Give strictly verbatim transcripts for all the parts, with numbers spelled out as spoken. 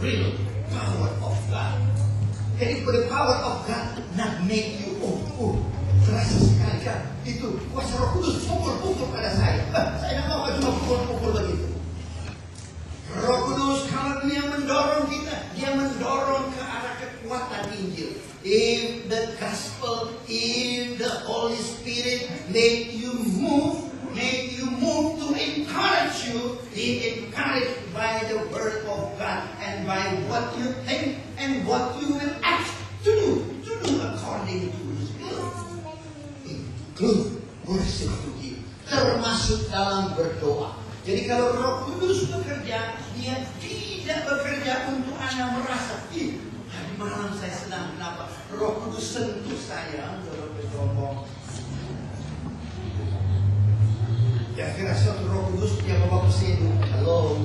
real power of God. Jadi the power of God not make you oh oh terasa sekali kan itu kuasa Roh Kudus pukul-pukul pada saya. Eh, saya tidak mau cuma pukul-pukul begitu. Roh Kudus kalau dia mendorong kita, dia mendorong ke arah kekuatan Injil. If the gospel, if the Holy Spirit make you move, make you move to encourage you, be encouraged by the word of God and by what you think and what you will act to do, to do according to His will. Include worship to Him, termasuk dalam berdoa. Jadi kalau Roh Kudus bekerja, dia tidak bekerja untuk Anda merasa, ih, hari malam saya senang, kenapa? Roh Kudus sentuh saya, Roh bersombong. Ya kira suatu Roh Kudus dia bawa ke sini. Halo.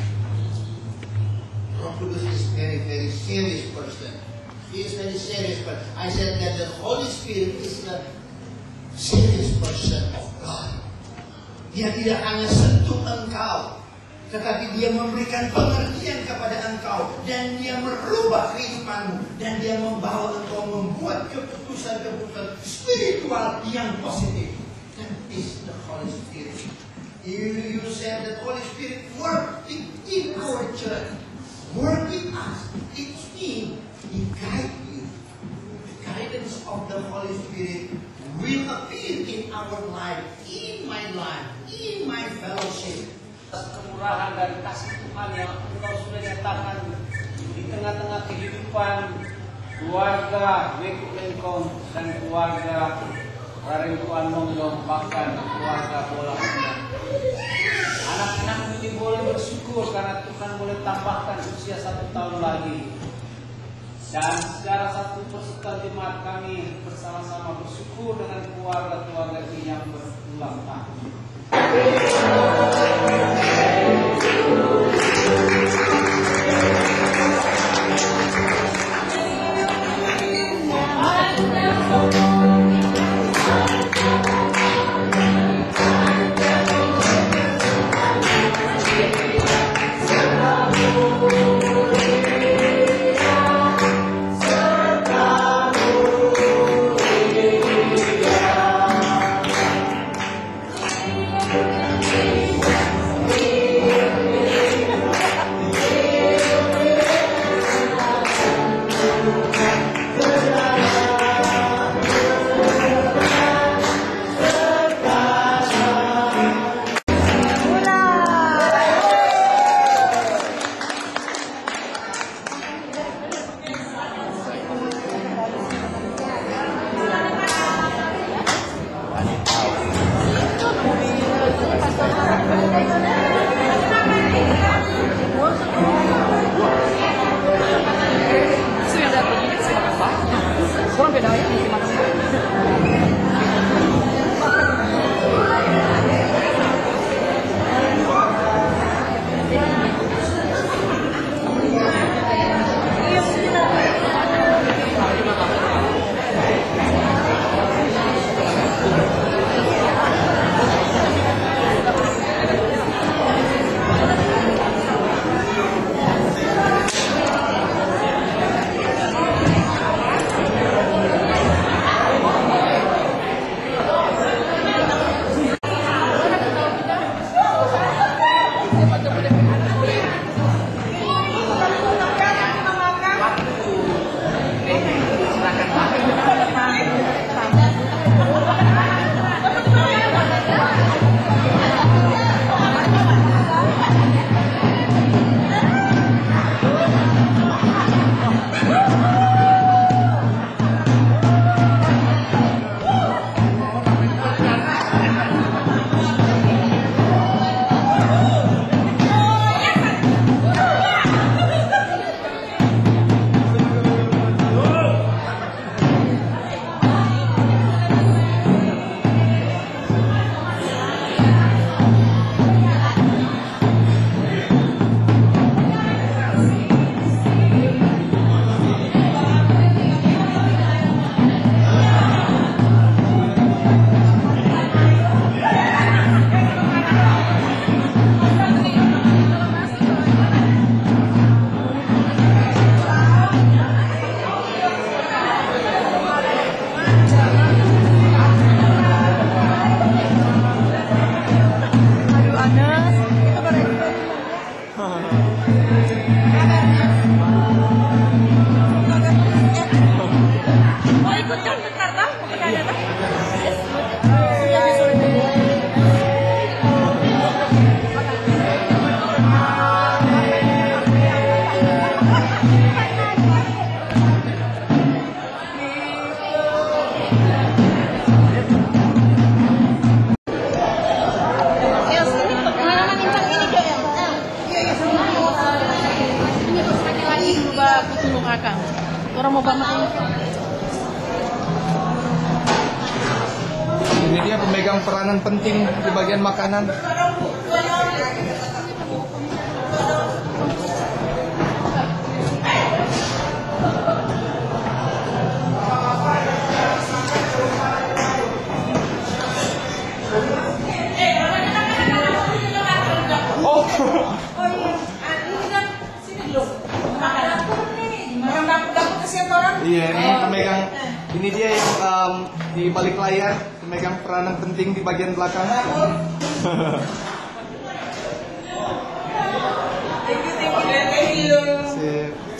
Roh Kudus is very very serious person. He is very serious person. I said that the Holy Spirit is the serious person of God. Dia tidak hanya sentuh engkau, tetapi dia memberikan pengertian kepada engkau dan dia merubah kehidupanmu dan dia membawa engkau membuat keputusan-keputusan spiritual yang positif. That is the Holy Spirit. You, you said that Holy Spirit working in our church, working us. It means He guides you. The guidance of the Holy Spirit will appear in our life, in my life, in my fellowship. Kemurahan dan kasih Tuhan yang Engkau sudah nyatakan di tengah-tengah kehidupan keluarga Weku Lengkong dan keluarga Raring Tuhan Monggong, bahkan keluarga Bola Undang. Anak-anak ini boleh bersyukur karena Tuhan boleh tambahkan usia satu tahun lagi. Dan secara satu persatuan jemaat kami bersama-sama bersyukur dengan keluarga-keluarga ini yang berulang tahun. mau banget ini. Ini dia pemegang peranan penting di bagian makanan. Oh, Oh iya, ah, ini kan sini dulu. Makan dapur nih, orang dapur-dapur kesian orang. iya ini pemegang. Ini dia yang um, di balik layar, pemegang peranan penting di bagian belakang. Dapur. Thank you, thank you, thank you. Sip.